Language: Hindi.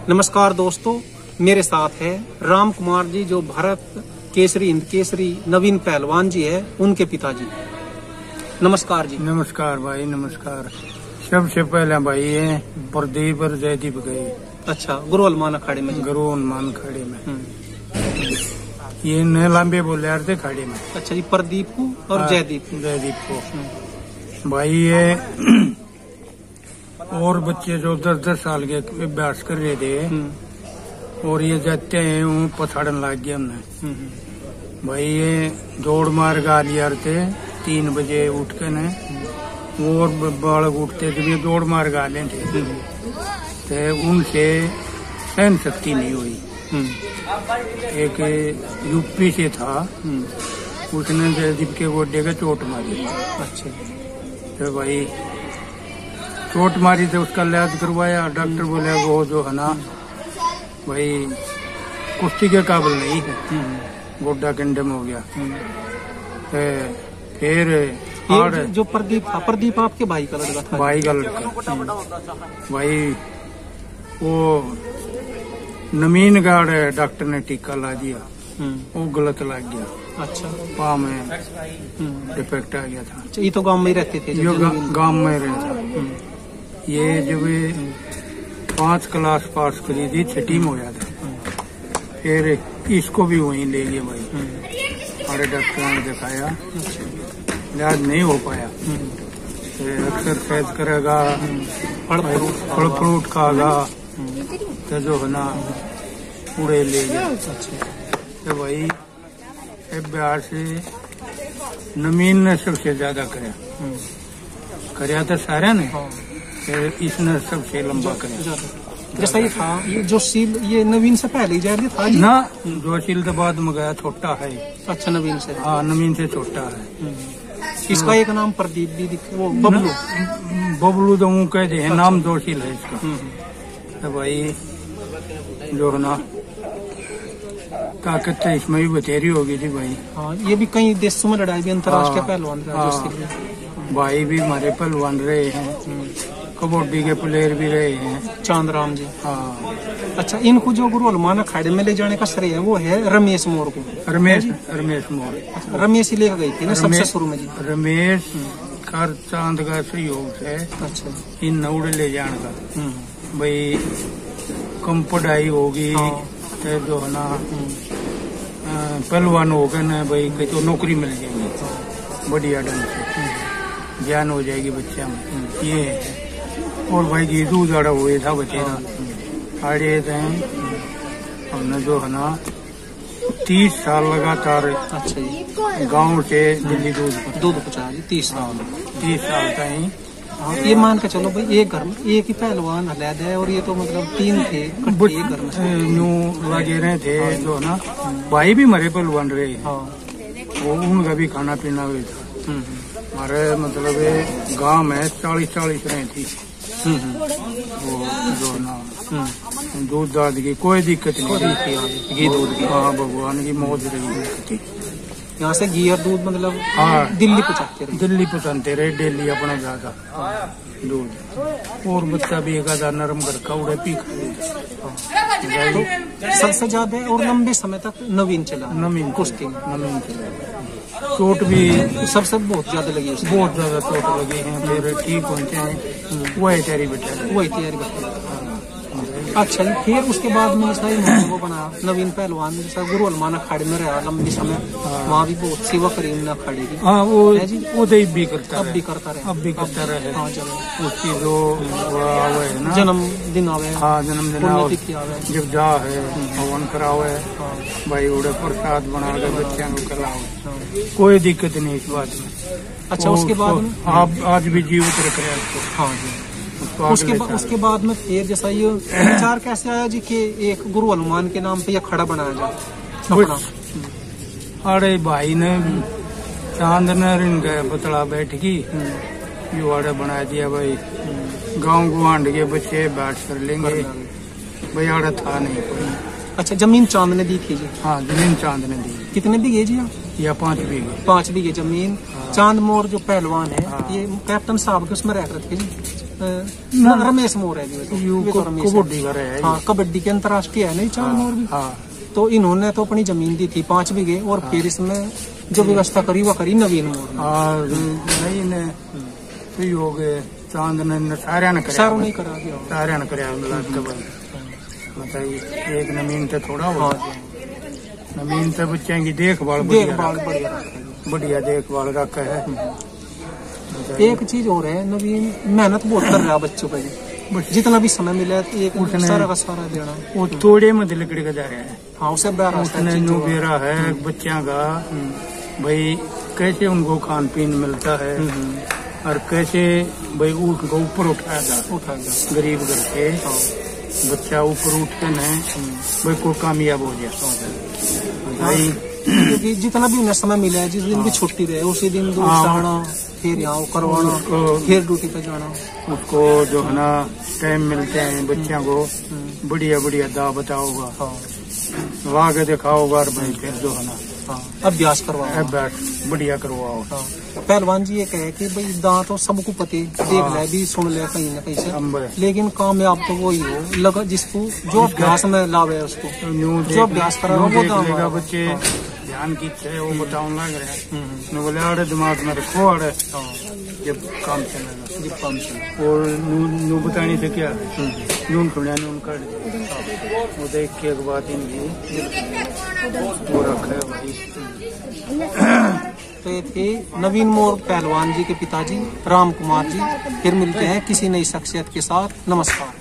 नमस्कार दोस्तों, मेरे साथ है राम कुमार जी जो भारत केसरी हिंद केसरी नवीन पहलवान जी है, उनके पिताजी। नमस्कार जी। नमस्कार भाई, नमस्कार। सबसे पहले भाई ये प्रदीप और जयदीप गए। अच्छा, गुरु हनुमान अखाड़े में? गुरु हनुमान अखाड़े में। ये न लंबे बोले यार थे खाड़े में। अच्छा जी, प्रदीप को और जयदीप को। भाई ये और बच्चे जो 10-10 साल के अभ्यास कर रहे थे और ये जाते हैं वो पछाड़न लग गया हमने। भाई ये दौड़ मार गा लिया थे 3 बजे उठ के न, और बालक उठते थे भी दौड़ मार गा लेते थे, उनसे सहन शक्ति नहीं हुई। एक यूपी से था, उसने जयदीप के गोड्डे का चोट मारी। अच्छा। तो भाई चोट मारी तो उसका इलाज करवाया, डॉक्टर बोले वो जो है ना भाई कुश्ती के काबिल नहीं है, गोड्डा कंडम हो गया। फिर जो प्रदीप आपके भाई का लड़का था? भाई का लड़का। भाई वो नमीन गार्ड डॉक्टर ने टीका ला दिया, वो गलत लग गया। अच्छा। पाँव में डिफेक्ट आ गया था। ये तो गांव में ही रहते थे? जो गांव में रहता। ये जब 5 क्लास पास करी थी, 6ठी में हो गया था। फिर इसको भी वहीं ले गए भाई, हमारे डॉक्टर ने दिखाया, इलाज नहीं हो पाया। एक्सरसाइज करेगा, फल फ्रूट खाएगा तो जो है ना पूरे ले गया। तो भाई बिहार से नमीन ने सबसे ज्यादा कराया तो सारे ने, इसने सबसे लंबा कराया। जैसा ये था, ये जो सील ये नवीन से पहले जाए था ना, जो सील तो बाद में गया, छोटा है। अच्छा, नवीन से? हाँ, नवीन से छोटा है। इसका एक नाम प्रदीप भी वो बबलू तो वो कहते हैं। नाम 2 सील है इसका। तो भाई जो है ना ताकत इसमें भी बतेरी होगी थी भाई। हाँ, ये भी कई देशों में लड़ाई भी, अंतर्राष्ट्रीय पहलवान भाई भी हमारे पहलवान रहे हैं, कबड्डी के प्लेयर भी रहे हैं, चांदराम जी। हाँ। अच्छा, इनको जो गुरु हनुमान अखाड़े में ले जाने का श्रेय है वो है रमेश मोर को? रमेश मोर। अच्छा, रमेश ही लेकर गई थी ना सबसे शुरू में जी? रमेश कर चांद का सहयोग से। अच्छा। इन नौड़ ले जाने का भाई कम पढ़ाई होगी तो जो है ना पहलवान हो गए ना भाई, कहीं तो नौकरी मिल जाएगी बढ़िया ढंग से, ज्ञान हो जाएगी बच्चे में। ये और भाई जी दूध आड़ा हुए था बचेरा आड़े थे हमने जो है ना 30 साल लगातार। अच्छा, गांव से दिल्ली दूध पहुँचा 30 साल का ही। ये मान के चलो भाई, एक घर में एक ही पहलवान अलग है, और ये तो मतलब 3 थे एक घर में यूं लगे रहे थे जो ना। भाई भी हमारे पहलवान रहे, वो उनका भी खाना पीना हुआ था। हमारे मतलब गांव में 40 रहे थी। वो जो ना दूध दाद की कोई दिक्कत नहीं, घी दूध की। हाँ, भगवान की मौज रही। यहाँ से घी और दूध मतलब दिल्ली पहुँचाते रहे डेली अपना ज्यादा दूध। और बच्चा भी एक आधा नरम घर का उड़े पी तो सबसे ज्यादा और लंबे समय तक नवीन चला? नवीन कुश्ती नवीन चला। चोट भी सबसे बहुत ज्यादा लगी, बहुत ज्यादा चोट लगी है। फिर ठीक होते हैं, वही तैयारी बैठा। अच्छा, फिर उसके बाद में वो बना नवीन पहलवान, जैसा गुरु हनुमान अखाड़े में रहा लंबी समय। वहाँ भी बहुत सेवा करी उन्होंने अखाड़े की। हाँ, वो भी करता अब भी करता रहे। हाँ, उसकी जो है ना जन्मदिन आवे। हाँ, जन्मदिन आवे, जब जा है हवन करावे भाई, उड़े प्रसाद बना के बच्चों को खिलाओ, कोई दिक्कत नहीं इस बात में। अच्छा, उसके बाद आप आज भी जीवित रख रहे हैं। हाँ जी। उसके बाद में फिर जैसा ये विचार कैसे आया जी कि एक गुरु हनुमान के नाम पे ये खड़ा बनाया जाए? अरे भाई ने चांद ने बतला बैठकी ये आड़े बना दिया भाई, गांव गुआंढ के बच्चे बैठ कर लेंगे भाई, आड़ा था नहीं कोई। अच्छा, जमीन चांद ने दी थी जी? हाँ, जमीन चांद ने दी। कितने बीघे जी? या 5 बीघे। 5 बीघे जमीन। चांद मोर जो पहलवान है, ये कैप्टन साहब के उसमें रह रखे जी? रमेश मोर है कबड्डी का है। हाँ, कबड्डी के अंतर्राष्ट्रीय है नहीं 4 मोर भी। हाँ। तो इन्होंने तो अपनी जमीन दी थी 5 बीघे और फिर इसमें जो व्यवस्था करी वो करी नवीन मोर नहीं ने हो गए चांद ने सारे ने सारों नहीं करा दिया, सारे ने कराया बताइए। एक नवीन से थोड़ा हो नवीन से बच्चे की देखभाल बढ़िया देखभाल रखा है। एक चीज और है, नवीन मेहनत बहुत कर रहा है बच्चों पे, जितना भी समय मिला एक सारा का सारा देना। वो थोड़े में लकड़ी का जा रहा है। हाँ, उसे बेरा है बच्चों का भाई, कैसे उनको खान पीन मिलता है और कैसे भाई उनको ऊपर उठाया गरीब घर के बच्चा ऊपर उठते हैं भाई को कामयाब हो जाए भाई। क्योंकि जितना भी उन्हें समय मिला है, जिस दिन भी छुट्टी रहे उसी दिन दूर जाना, फिर यहाँ करवाना, फिर ड्यूटी पे जाना। उसको जो है ना टाइम मिलते हैं बच्चों को बढ़िया बढ़िया दावत होगा, वहाँ के दिखाओगा और भाई फिर जो है ना अभ्यास करवाओ, बढ़िया करवाओ। पहलवान जी ये कहे कि भाई दांत तो सबको पते देख ले भी सुन ले कहीं न कहीं से, लेकिन कामयाब तो वही हो लगा जिसको जो अभ्यास में लाभ है, उसको जो अभ्यास करा वो दांत बच्चे ध्यान की इच्छा है वो बताने लग रहे हैं। बोले अरे दिमाग में रखो अरे जब काम चलेगा, जब काम चले और नू बताने से क्या नून खुड़ा नून काट वो देख के एक बात इनकी वो रखा है भाई। तो ये थे नवीन मोर पहलवान जी के पिताजी राम कुमार जी। फिर मिलते हैं किसी नई शख्सियत के साथ। नमस्कार।